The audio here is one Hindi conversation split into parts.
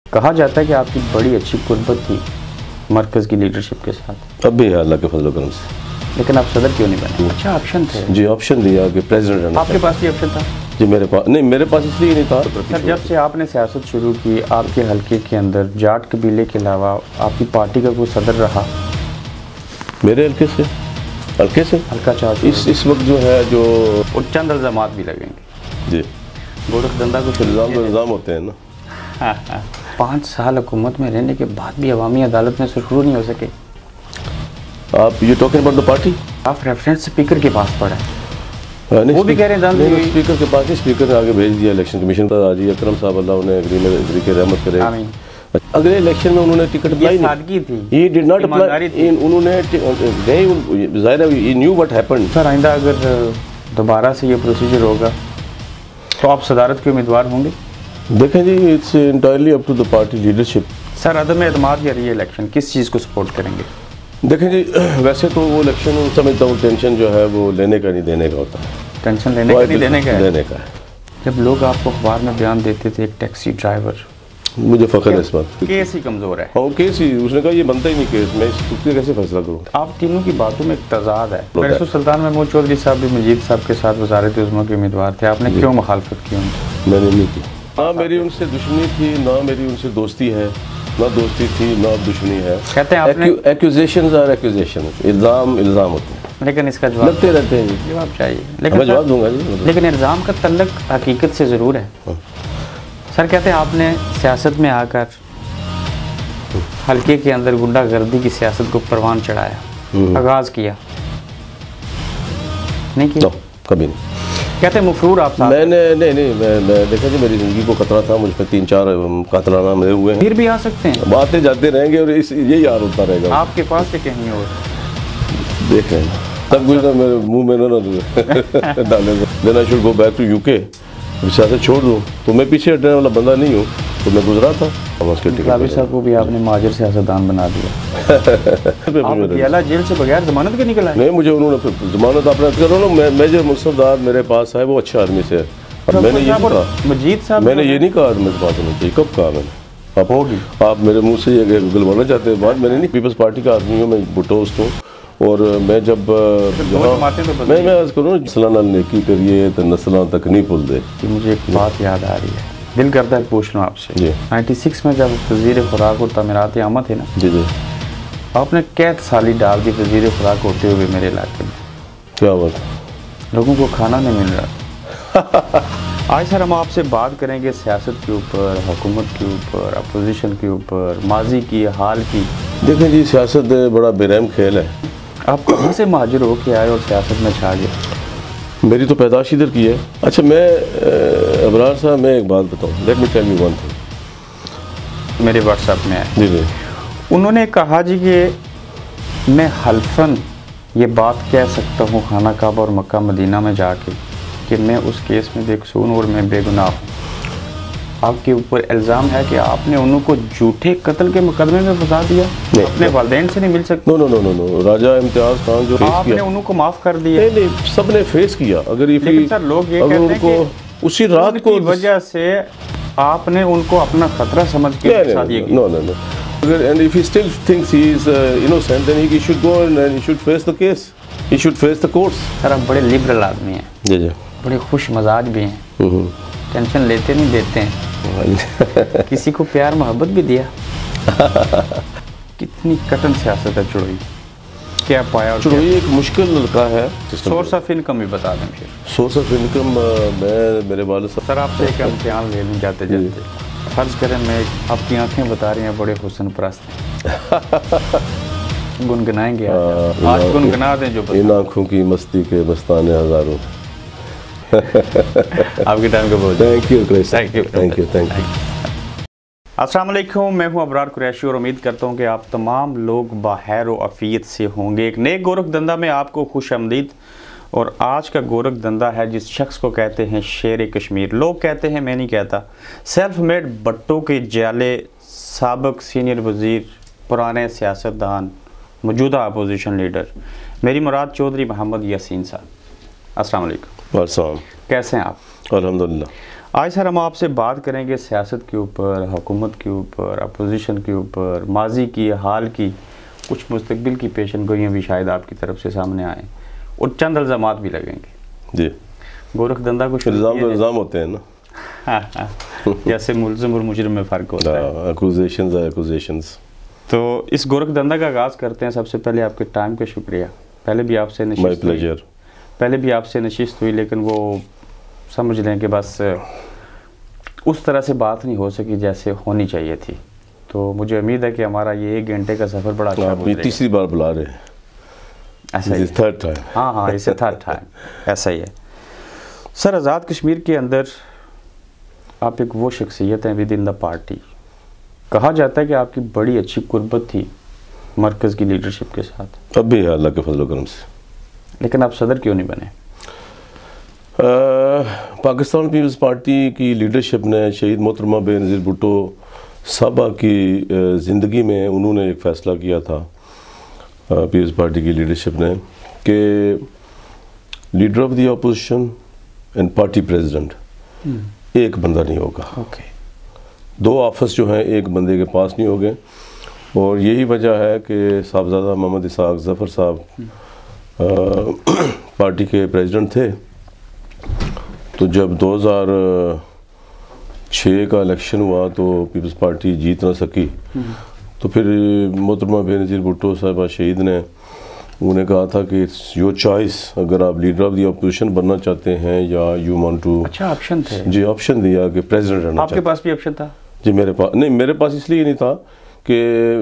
कहा जाता है कि आपकी बड़ी अच्छी कुर्बत थी मरकज़ की लीडरशिप के साथ। अब भी है अल्लाह के फजल करम से। लेकिन आप सदर क्यों नहीं बने? अच्छा ऑप्शन थे जी, ऑप्शन दिया कि प्रेसिडेंट रहना। आपके पास भी ऑप्शन था? जी मेरे पास नहीं, मेरे पास इसलिए नहीं था। सर जब से आपने सियासत शुरू की आपके हल्के के अंदर जाट कबीले के अलावा आपकी पार्टी का कोई सदर रहा? मेरे हल्के से हल्का चार्ज इस वक्त जो है जो चंद इल्ज़ामात भी लगेंगे जी। गोरख धंधा कुछ इल्ज़ाम होते हैं ना। हाँ। 5 साल हुकूमत में रहने के बाद भी अवामी अदालत में सुरखरू नहीं हो सके। आप ये टॉकिंग अबाउट द पार्टी? आप रेफरेंस स्पीकर के पास पड़ा है, वो भी कह रहे हैं स्पीकर के पास ही, स्पीकर ने आगे भेज दिया इलेक्शन कमीशन पर। आज अकरम साहब अल्लाह उन्हें अग्री के रहमत करे। अगले इलेक्शन में उन्होंने टिकट अप्लाई नहीं थी। He did not apply. उन्होंने नहीं, ज़ाहिर है he knew what happened. Sir आइंदा अगर दोबारा से ये प्रोसीजर होगा तो आप सदारत के उम्मीदवार होंगे? देखें जी, it's entirely up to the party leadership. Sir अदम एतमाद या री इलेक्शन किस चीज़ को सपोर्ट करेंगे? देखें जी, वैसे तो वो इलेक्शन समझता हूँ टेंशन जो है वो लेने का नहीं देने का होता है। टेंशन लेने का नहीं देने का है? देने का है। जब लोग आपको अखबार में बयान देते थे एक टैक्सी ड्राइवर, मुझे फ़ख्र है इस बात। केस ही कमज़ोर है। हाँ केस ही, उसने कहा ये बनता ही नहीं केस, मैं इसको कैसे फैसला करूँ? आप तीनों की बातों में एक तजाद है। बैरिस्टर सुल्तान महमूद चौधरी साहब भी मजीद साहब के साथ वज़ारत उज़्मा के उम्मीदवार थे, आपने क्यों मुखालफत की उनकी? मैंने नहीं की। ना मेरी उनसे दुश्मनी थी, ना मेरी उनसे दोस्ती है, ना दोस्ती थी ना दुश्मनी है। कहते हैं आपने एक्यूजेशंस आर एक्यूजेशंस, इल्ज़ाम होते हैं, लेकिन इसका जवाब लगते रहते हैं। जवाब चाहिए, लेकिन जवाब दूंगा जी। लेकिन इल्ज़ाम का तल्लुक हकीकत से ज़रूर है। सर कहते हैं आपने सियासत में आकर हल्के के अंदर गुंडागर्दी की सियासत को परवान चढ़ाया, आगाज़ किया, नहीं किया? कभी नहीं। कहते हैं मफरूर आप साथ? मैंने नहीं, मैं देखा जी मेरी ज़िंदगी को खतरा था, मुझ पर 3-4 कातलाना मेरे हुए हैं। फिर भी आ सकते हैं, आते जाते रहेंगे और यही हाल होता रहेगा। आपके पास से कहीं और देख रहे हैं सब कुछ ना मेरे मुंह में ना डाले। Then I should go back to UK, सियासत छोड़ दूँ तो मैं पीछे हटने वाला बंदा नहीं हूँ, तो मैं गुजरा था। साहब को भी आपने माजिर सियासतदान बना दिया। आप जेल से बगैर जमानत के निकला है? नहीं, मुझे उन्होंने जमानत अपना करो ना, मैं जो मुस्तफदार मेरे पास है वो अच्छे आदमी से है। मैंने ये कहा मजीद साहब, मैंने ये नहीं कहा मेरे पास होना चाहिए। कब कहा मैंने? आप मेरे मुँह से ये गुलवाना चाहते हैं बात। मैंने नहीं, पीपल्स पार्टी का आदमी हूँ, मैं बुटोस्ट हूँ। और मैं जब मैं अर्ज़ करूँ नस्लां नेकी करिए तो नस्लां तक नहीं भूल दे। मुझे एक बात याद आ रही है, दिल करता है पूछ लूँ आपसे। 96 में जब वज़ीर खुराक और तमीरात आमद थे ना जी, आपने क्या साली डाल दी वज़ीर खुराक होते हुए मेरे इलाके में? क्या बात? लोगों को खाना नहीं मिल रहा। आज सर हम आपसे बात करेंगे सियासत के ऊपर, हुकूमत के ऊपर, अपोजिशन के ऊपर, माजी की, हाल की। देखें जी, सियासत बड़ा बेरहम खेल है। आप कहाँ से महाजिर हो के आए और सियासत में छा गए? मेरी तो पैदाश इधर की है। अच्छा मैं अबरार साहब, मैं एक बात बताऊँ, let me tell you one thing. मेरे व्हाट्सएप में है जी, उन्होंने कहा जी कि मैं हल्फन ये बात कह सकता हूँ खाना काबा और मक्का मदीना में जाके कि मैं उस केस में बेकसूर और मैं बेगुनाह हूँ। आपके ऊपर इल्ज़ाम है कि आपने उनको झूठे कत्ल के मुकदमे में फंसा दिया, अपने वालिदैन से नहीं मिल सकते। नो, राजा इम्तियाज़ खान जो आपने उनको माफ़ कर दिया? नहीं, सब ने फेस किया। अगर सर लोग ये कहते हैं कि उसी रात को वजह से आपने उनको अपना खतरा समझ के फंसा दिया। No, and if he still thinks he is innocent, then he should go and he should face the case. He should face the courts. Sir आप बड़े लिबरल आदमी हैं जी, बड़े खुश मजाज भी हैं, टेंशन लेते नहीं देते हैं। किसी को प्यार मोहब्बत भी दिया? कितनी कटन सियासत है चुड़ोई, क्या पाया? चुड़ोई एक मुश्किल लड़का है। सोर्स ऑफ इनकम भी बता दें फिर। सोर्स ऑफ इनकम मैं मेरे वालिद सर आपसे एक इम्तिहान ले लूँ जाते जाते। फर्ज करें मैं, आपकी आंखें बता रही हैं बड़े हुस्न परस्त हैं, गुनगुनाएंगे आज गुनगुना दें जो इन आँखों की मस्ती के मस्ताने हज़ारों। आपके टाइम का बहुत थैंक यू। अस्सलाम वालेकुम, मैं हूं अबरार कुरैशी और उम्मीद करता हूं कि आप तमाम लोग बखैर व आफियत से होंगे। एक नए गोरख धंधा में आपको खुश आमदीद। और आज का गोरख धंधा है जिस शख्स को कहते हैं शेर कश्मीर। लोग कहते हैं, मैं नहीं कहता, सेल्फ मेड भट्टों के जाले, साबिक सीनियर वज़ीर, पुराने सियासतदान, मौजूदा अपोजिशन लीडर, मेरी मुराद चौधरी मोहम्मद यासीन साहब। अस्सलाम वालेकुम। वालेकुम। कैसे हैं आप? अल्हम्दुलिल्लाह। आज सर हम आपसे बात करेंगे सियासत के ऊपर, हुकूमत के ऊपर, अपोजिशन के ऊपर, माजी की, हाल की, कुछ मुस्तकबिल की पेशन गोइयाँ भी शायद आपकी तरफ से सामने आए और चंद इल्ज़ामात भी लगेंगे। जी, गोरख धंधा को इल्ज़ाम होते हैं ना। हाँ, जैसे मुल्ज़िम और मुजरिम में फ़र्क होता है। एक्यूजेशंस। तो इस गोरख धंधा का आगाज़ करते हैं। सबसे पहले आपके टाइम का शुक्रिया। पहले भी आपसे नशिस्त हुई, लेकिन वो समझ लें कि बस उस तरह से बात नहीं हो सकी जैसे होनी चाहिए थी। तो मुझे उम्मीद है कि हमारा ये 1 घंटे का सफ़र बड़ा अच्छा गुजरेगा। तीसरी बार बुला रहे हैं। ऐसा ही, थर्ड टाइम। हाँ, इसे थर्ड टाइम ऐसा ही है। सर, आज़ाद कश्मीर के अंदर आप एक वो शख्सियत हैं विद इन द पार्टी। कहा जाता है कि आपकी बड़ी अच्छी कुर्बत थी मरकज़ की लीडरशिप के साथ। अब भी है अल्लाह के फजल करम से। लेकिन आप सदर क्यों नहीं बने? पाकिस्तान पीपल्स पार्टी की लीडरशिप ने शहीद मोहतरमा बेनज़ीर भुट्टो साहबा की ज़िंदगी में उन्होंने एक फ़ैसला किया था, पीपल्स पार्टी की लीडरशिप ने, कि leader of the opposition and party president एक बंदा नहीं होगा। दो ऑफिस जो हैं एक बंदे के पास नहीं हो गए। और यही वजह है कि साहबजादा मोहम्मद इसाक ज़फ़र साहब पार्टी के प्रेसिडेंट थे। तो जब 2006 का इलेक्शन हुआ तो पीपल्स पार्टी जीत ना सकी। तो फिर मोहतरमा बेनज़ीर भुट्टो साहबा शहीद ने उन्हें कहा था कि इट्स योर चॉइस, अगर आप लीडर ऑफ द अपोजिशन बनना चाहते हैं या यू वांट टू। अच्छा, ऑप्शन थे? जी, ऑप्शन दिया कि प्रेसिडेंट रहना। आपके पास भी ऑप्शन था? जी, मेरे पास नहीं, मेरे पास इसलिए नहीं था कि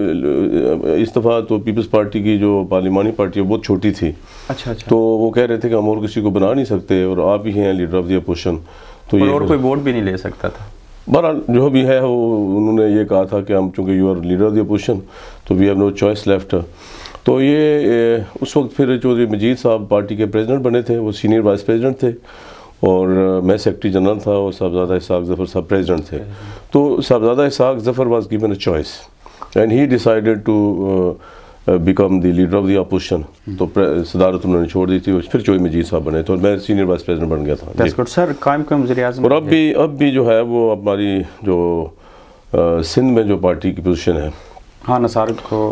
इस दफ़ा तो पीपल्स पार्टी की जो पार्लिमानी पार्टी है बहुत छोटी थी। अच्छा। तो वो कह रहे थे कि हम और किसी को बना नहीं सकते और आप ही हैं लीडर ऑफ द अपोजिशन। तो ये और कोई वोट भी नहीं ले सकता था। बहरहाल जो भी है वो उन्होंने ये कहा था कि हम चूँकि you are leader of the opposition तो we have no choice left. तो ये उस वक्त फिर चौधरी मजीद साहब पार्टी के प्रेसिडेंट बने थे, वो सीनियर वाइस प्रेसिडेंट थे और मैं सेक्रेटरी जनरल था और साहबजादा इसाक ज़फ़र साहब प्रेसिडेंट थे। तो Sahibzada Ishaq Zafar was given a choice and he decided to become the leader of the opposition. तो सदारत उन्होंने छोड़ दी थी, फिर चौधरी मजीद साहब बने, तो मैं सीनियर वाइस प्रेसिडेंट बन गया था। सर, कायम वज़ीर-ए-आज़म और अब भी जो है वो हमारी जो सिंध में जो पार्टी की पोजीशन है, हाँ, नसार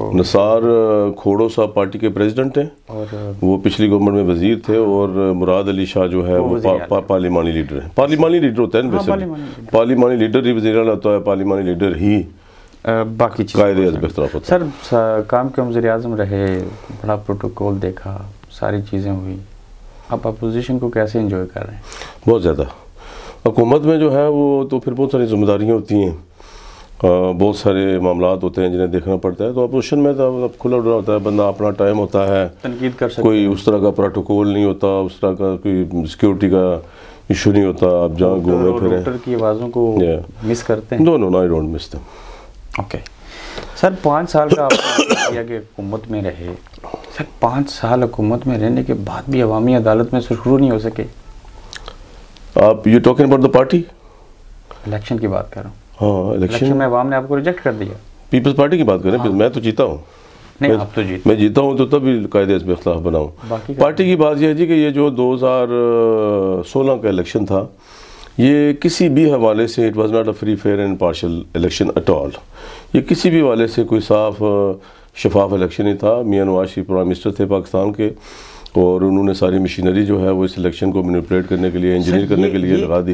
खोड़ो साहब पार्टी के प्रेसिडेंट हैं और वो पिछली गवर्नमेंट में वजीर थे। और मुराद अली शाह जो है वो पार्लिमानी लीडर है। पार्लिमानी लीडर होता है ना, वैसे पार्लिमानी लीडर ही वज़ीर आला होता है, पार्लिमानी लीडर ही बाकी होता है। सर, काम के वज़ीर-ए-आज़म रहे, बड़ा प्रोटोकॉल देखा, सारी चीज़ें हुई, आप अपोजिशन को कैसे एंजॉय कर रहे हैं? बहुत ज़्यादा। हुकूमत में जो है वो तो फिर बहुत सारी जिम्मेदारियाँ होती हैं, बहुत सारे मामलात होते हैं जिन्हें देखना पड़ता है। तो अपोजिशन में तो खुला डुला होता है, बंदा अपना टाइम होता है, तनकीद कर सकता है, कोई उस तरह का प्रोटोकॉल नहीं होता, उस तरह का कोई सिक्योरिटी का इशू नहीं होता। आप जहाँ घूमे फिरें, डॉक्टर की आवाज़ों को मिस करते हैं? No, I don't miss them. Okay sir, 5 साल का आपने किया कि हुकूमत में रहे। सर, 5 साल हुकूमत में रहने के बाद भी अवामी अदालत में सुरखरू नहीं हो सके। आप you talking about the party? Election की बात कर रहा हूँ। हाँ, इलेक्शन में अवाम ने आपको रिजेक्ट कर दिया। पीपल्स पार्टी की बात करें। हाँ। मैं तो जीता हूँ। नहीं, आप तो जीते। मैं जीता हूँ तो तभी कायदे पे इख्तिलाफ बनाऊँ। पार्टी की बात यह है जी कि ये जो 2016 का इलेक्शन था, ये किसी भी हवाले से it was not a free fair and partial election at all. ये किसी भी हवाले से कोई साफ शफाफ इलेक्शन नहीं था। मियां नवाज शरीफ प्राइम मिनिस्टर थे पाकिस्तान के और उन्होंने सारी मशीनरी जो है वो इस इलेक्शन को मैनिपुलेट करने के लिए, इंजीनियर करने के लिए लगा दी।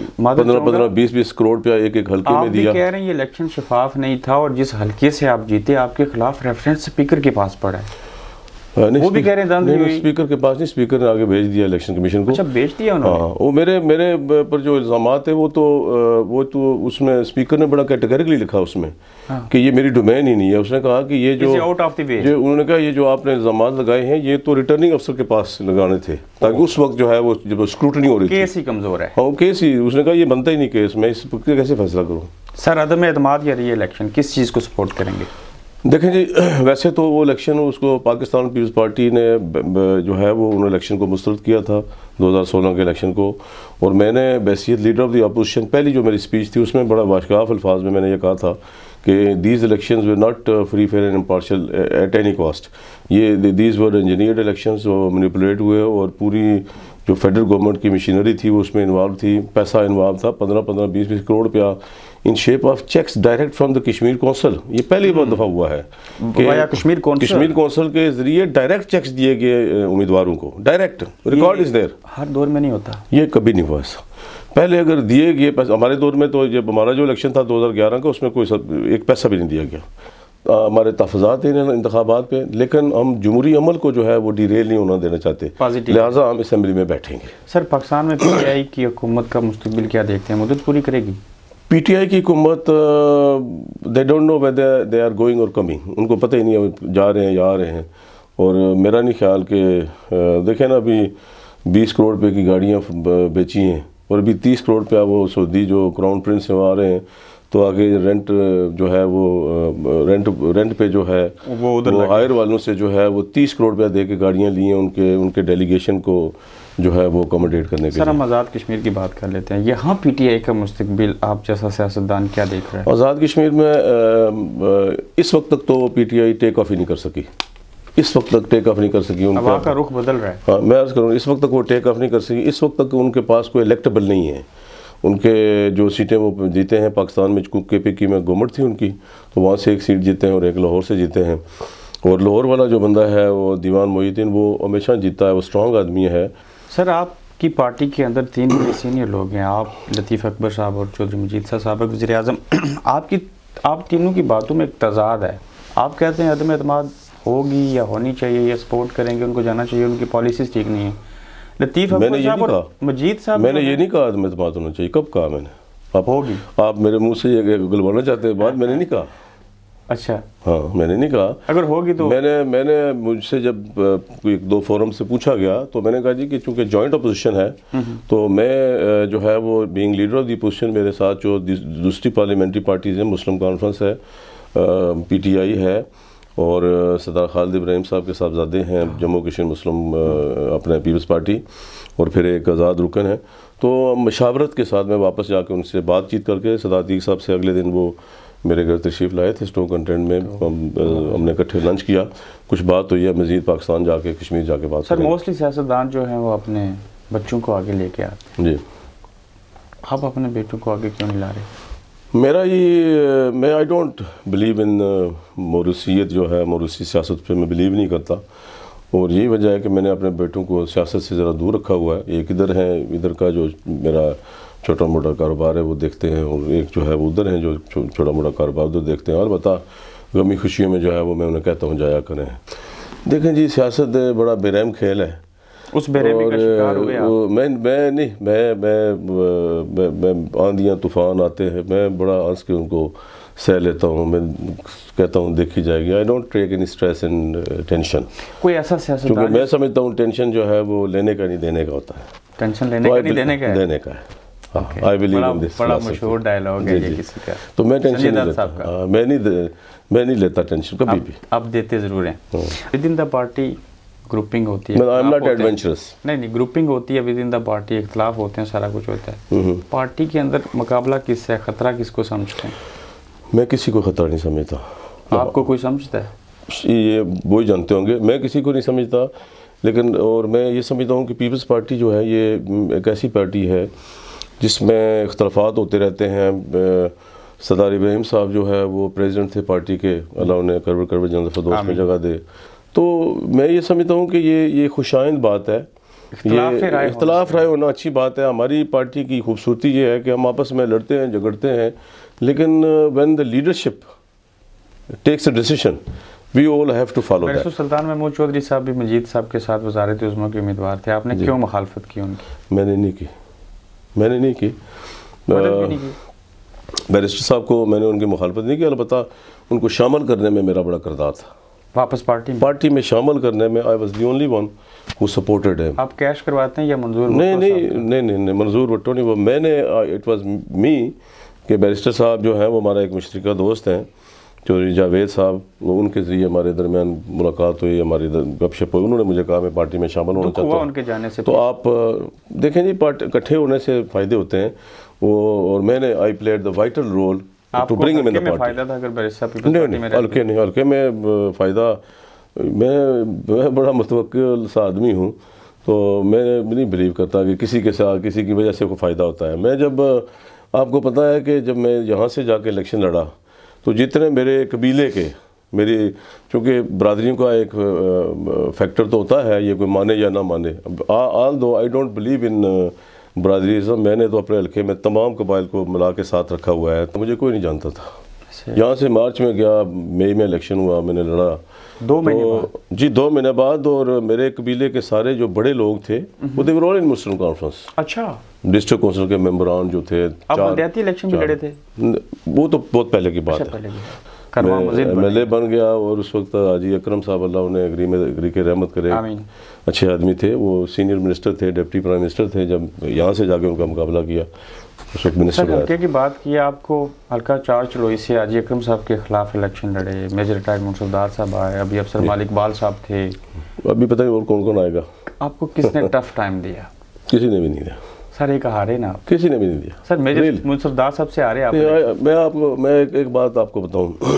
15-20 करोड़ रुपया एक हल्के में दिया। आप कह रहे हैं ये इलेक्शन शफाफ नहीं था और जिस हल्के से आप जीते आपके खिलाफ रेफरेंस स्पीकर के पास पड़ा है। वो भी कह रहे हैं स्पीकर के पास नहीं, स्पीकर ने आगे भेज दिया इलेक्शन कमीशन को। अच्छा, भेज दिया उन्होंने? हाँ, वो मेरे पर जो इल्ज़ामात है वो तो उसमें स्पीकर ने बड़ा कैटेगरिकली लिखा उसमें। हाँ। कि ये मेरी डोमेन ही नहीं है। उसने कहा कि ये जो आउट ऑफ द वे, उन्होंने कहा ये जो आपने इल्ज़ामात लगाए हैं ये तो रिटर्निंग अफसर के पास लगाने थे, ताकि उस वक्त जो है वो जब स्क्रूटनी हो रही थी। केस ही कमज़ोर है। हाँ, केस ही, उसने कहा ये बनता ही नहीं केस, मैं इस पर कैसे फैसला करूँ। सर, अदम एतमाद या री इलेक्शन किस चीज़ को सपोर्ट करेंगे? देखें जी, वैसे तो वो इलेक्शन उसको पाकिस्तान पीपल्स पार्टी ने जो है वो उन्होंने इलेक्शन को मुस्तरद किया था 2016 के इलेक्शन को। और मैंने बैसियत लीडर ऑफ द अपोजिशन पहली जो मेरी स्पीच थी उसमें बड़ा वाशगाफ अल्फाज में मैंने ये कहा था कि these elections were not free fair and impartial at any cost. ये दीज वर इंजीनियर्ड इलेक्शंस जो मैनिपुलेट हुए और पूरी जो फेडरल गवर्नमेंट की मशीनरी थी वो उसमें इन्वॉल्व थी, पैसा इन्वॉल्व था 15-15, 20-20 करोड़ रुपया in shape of cheques direct from the Kashmir council. ये पहली दफ़ा हुआ है कि कश्मीर कौंसल के जरिए डायरेक्ट चेक्स दिए गए उम्मीदवारों को, डायरेक्ट। Record is there. हर दौर में नहीं होता ये, कभी नहीं हुआ ऐसा। पहले अगर दिए गए पैसे, हमारे दौर में तो जब हमारा जो इलेक्शन था 2011 का, उसमें कोई एक पैसा भी नहीं दिया गया। हमारे तहफ़्फ़ुज़ात हैं इंतखाबात पे, लेकिन हम जमहूरी अमल को जो है वो डिरेल नहीं होना देना चाहते, लिहाजा हम असम्बली में बैठेंगे। सर, पाकिस्तान में PTI की हुकूमत का मुस्तकबिल क्या देखते हैं, मुद्दत पूरी करेगी? PTI की हुकूमत they don't know whether they are going और कमिंग, उनको पता ही नहीं है जा रहे हैं या आ रहे हैं। और मेरा नहीं ख्याल कि देखें ना, अभी 20 करोड़ रुपये की गाड़ियाँ बेची हैं और अभी 30 करोड़ रुपया वो सऊदी जो क्राउन प्रिंस हैं वो आ रहे हैं, तो आगे रेंट जो है वो रेंट पे जो है वो हायर वालों से जो है वो 30 करोड़ रुपया दे के गाड़ियाँ ली हैं उनके डेलीगेशन को जो है वो अकोमोडेट करने के लिए। सर, हम आज़ाद कश्मीर की बात कर लेते हैं। यहाँ PTI का मुस्तकबिल आप जैसा सियासतदान क्या देख रहे हैं? आज़ाद कश्मीर में इस वक्त तक तो PTI टेक ऑफ ही नहीं कर सकी, इस वक्त तक टेक ऑफ नहीं कर सकी। उनका रुख बदल रहा है। हाँ, मैं अर्ज़ करूँ, इस वक्त तक वो टेक ऑफ नहीं कर सकी। इस वक्त तक उनके पास कोई इलेक्टेबल नहीं है। उनके जो सीटें वो जीते हैं, पाकिस्तान में KPK में गवर्नमेंट थी उनकी, तो वहाँ से एक सीट जीते हैं और एक लाहौर से जीते हैं। और लाहौर वाला जो बंदा है वो दीवान मोहिद्दीन, वो हमेशा जीता है, वो स्ट्रॉन्ग आदमी है। सर, आपकी पार्टी के अंदर 3 बड़े सीनियर लोग हैं, आप, लतीफ़ अकबर साहब और चौधरी मजीद साहब, साबिक़ वज़ीर-ए-आज़म। आप तीनों की बातों में एक तज़ाद है। आप कहते हैं अदम एतमाद होगी या होनी चाहिए या सपोर्ट करेंगे, उनको जाना चाहिए, उनकी पॉलिसीज़ ठीक नहीं है। लतीफ़ अकबर साहब और मजीद साहब, मैंने ये नहीं कहा अदम एतमाद होना चाहिए। कब कहा मैंने? आप होगी, आप मेरे मुँह से ये गुलवाना चाहते हैं बात, मैंने नहीं कहा। अच्छा, हाँ, मैंने नहीं कहा। अगर होगी तो मैंने मुझसे जब 1-2 फोरम से पूछा गया तो मैंने कहा जी कि चूंकि जॉइंट अपोजिशन है, तो मैं जो है वो being leader of the opposition, मेरे साथ जो दूसरी पार्लियामेंट्री पार्टीज़ हैं, मुस्लिम कॉन्फ्रेंस है, PTI है, और सरदार खालिद इब्राहिम साहब के साहबजादे हैं, जम्मू कश्मीर मुस्लिम अपने पीपल्स पार्टी, और फिर एक आज़ाद रुकन है। तो मशावरत के साथ मैं वापस जाकर उनसे बातचीत करके सदातीक साहब से अगले दिन वो मेरे घर तशरीफ़ लाए थे स्टोक कंटेंट में, हमने इकट्ठे लंच किया, कुछ बात हुई है, मज़ीद पाकिस्तान जाके कश्मीर जाके बात। सर, मोस्टली सियासतदान जो हैं वो अपने बच्चों को आगे लेके आते हैं जी, आप अपने बेटों को आगे क्यों नहीं ला रहे? मैं आई डोंट बिलीव इन मोरूसियत जो है, मोरूसी सियासत पे मैं बिलीव नहीं करता, और यही वजह है कि मैंने अपने बेटों को सियासत से ज़रा दूर रखा हुआ है। एक इधर है, इधर का जो मेरा छोटा मोटा कारोबार है वो देखते हैं, और एक जो है वो उधर है जो छोटा मोटा कारोबार उधर देखते हैं। और बता गमी खुशियों में जो है वो मैं उन्हें कहता हूँ जाया करें। देखें जी, सियासत बड़ा बेरहम खेल है, उस बेरहमी का शिकार हुए आप? मैं आंधियाँ तूफान आते हैं, मैं बड़ा हंस के उनको सह लेता हूँ, मैं कहता हूँ देखी जाएगी। I don't take any stress and tension. कोई ऐसा सियासतदान, क्योंकि मैं समझता हूँ टेंशन जो है वो लेने का नहीं देने का होता है। टेंशन लेने का नहीं देने का है, देने का है। I believe in this. बड़ा मशहूर डायलॉग है ये किसी का। तो मैं टेंशन नहीं लेता, मैं नहीं लेता टेंशन कभी भी। आप देते ज़रूर हैं। Within the party grouping होती है, आई एम नॉट एडवेंचरस। नहीं, ग्रुपिंग होती है, विद इन द पार्टी इख्तलाफ होते हैं, सारा कुछ होता है। पार्टी के अंदर मुकाबला किससे है, खतरा किसको समझते हैं? मैं किसी को खतरा नहीं समझता। आपको कोई समझता है? ये वो ही जानते होंगे, मैं किसी को नहीं समझता। लेकिन और मैं ये समझता हूँ कि पीपल्स पार्टी जो है ये एक ऐसी पार्टी है जिसमें इख्तलाफात होते रहते हैं। सरदार इब्राहिम साहब जो है वो प्रेसिडेंट थे पार्टी के, अल्लाह उन्हें करवर जनरल फरदौस में जगह दे। तो मैं ये समझता हूँ कि ये खुशाइंद बात है, ये इख्तलाफ राय होना अच्छी बात है। हमारी पार्टी की खूबसूरती ये है कि हम आपस में लड़ते हैं, झगड़ते हैं, लेकिन when the leadership takes a decision we all have to follow that. Sultan Mahmood Chaudhry साहब भी मजीद साहब के साथ वज़ारत उज़्मा के उम्मीदवार थे, आपने क्यों मुखालफत की उनकी? मैंने नहीं की। बैरिस्टर साहब को मैंने उनकी मुखालफत नहीं की, अलबत्ता उनको शामिल करने में मेरा बड़ा किरदार था। वापस पार्टी में शामिल करने में I was the only one who supported him. आप कैश करवाते हैं या मंजूर? नहीं, मंजूर भट्टो नहीं, वो मैंने इट वाज मी कि बैरिस्टर साहब जो हैं वो हमारा एक मुश्तरका दोस्त हैं, चौधरी जावेद साहब, वो उनके ज़रिए हमारे दरमियान मुलाकात हुई, हमारी गपशप हुई। उन्होंने मुझे कहा मैं पार्टी में शामिल होना चाहता हूँ उनके जाने से। तो आप देखें जी, पार्टी इकट्ठे होने से फ़ायदे होते हैं वो, और मैंने I played the vital role to bring him in the party. फ़ायदा था अगर बैरिस्टर साहब हल्के में फ़ायदा, मैं बड़ा मुतवक्किल सा आदमी हूँ, तो मैं नहीं बिलीव करता कि किसी के साथ किसी की वजह से कोई फ़ायदा होता है। मैं जब आपको पता है कि जब मैं यहाँ से जाके इलेक्शन लड़ा तो जितने मेरे कबीले के मेरी, चूँकि बरादरियों का एक फैक्टर तो होता है, ये कोई माने या ना माने, ऑल दो आई डोंट बिलीव इन बरादरीज़म, मैंने तो अपने हल्के में तमाम कबाइल को मिला के साथ रखा हुआ है। तो मुझे कोई नहीं जानता था। यहाँ से मार्च में गया, मई में इलेक्शन हुआ, मैंने लड़ा 2 महीने बाद। जी 2 महीने बाद। और मेरे कबीले के सारे जो बड़े लोग थे वो they were all in Muslim conference. अच्छा। डिस्ट्रिक्ट काउंसिल के मेंबरान जो थे, आप पंचायती इलेक्शन में लड़े थे? वो तो बहुत पहले की बात है। MLA बन गया और उस वक्त हाजी अकरम साहब अल्लाह उन्हें एग्री के रहमत करे, अच्छे आदमी थे। वो सीनियर मिनिस्टर थे, डिप्टी प्राइम मिनिस्टर थे। जब यहाँ से जाके उनका मुकाबला किया उस वक्त मिनिस्टर हल्के की बात की, आपको हल्का 4 चलोई से हाजी अकरम साहब के खिलाफ इलेक्शन लड़े, मेजर रिटायर्ड मुंसफदार साहब आए, अभी अफसर मालिक बाल साहब थे, अभी पता नहीं और कौन कौन आएगा। आपको किसने टफ टाइम दिया? किसी ने भी नहीं दिया सर। एक हारे ना, किसी ने भी नहीं दिया सर। मेजर मुंसफदार साहब से हारे आप? मैं एक बात आपको बताऊँ,